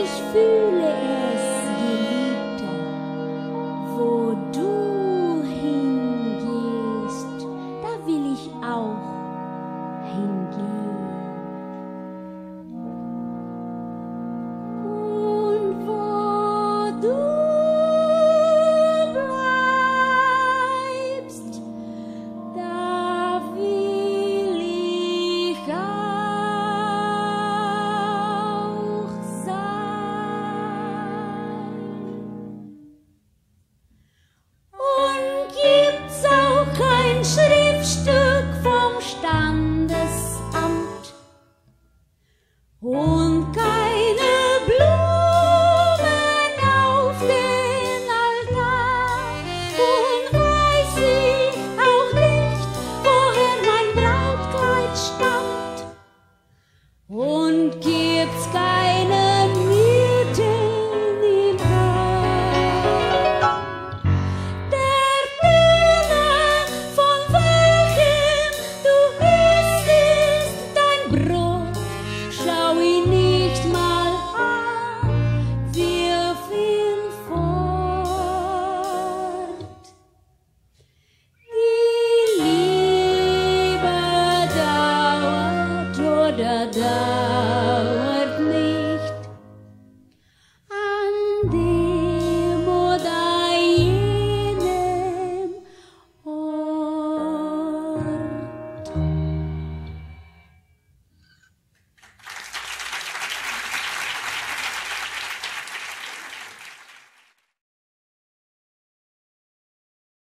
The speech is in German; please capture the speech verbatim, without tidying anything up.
ich fühle es, Geliebter, wo du hingehst, da will ich auch hingehen. Und wo du bleibst, da will ich auch sein. Und gibt's auch kein Schriftstück vom Standesamt und keine Blumen auf den Altar und weiß ich auch nicht, woher mein Brautkleid stammt und gibt's keine Myrten im Haar. Der Blume, von welchem du isst dein Brot, schau ihn nicht mal an, wirf ihn fort. Die Liebe dauert oder dauert.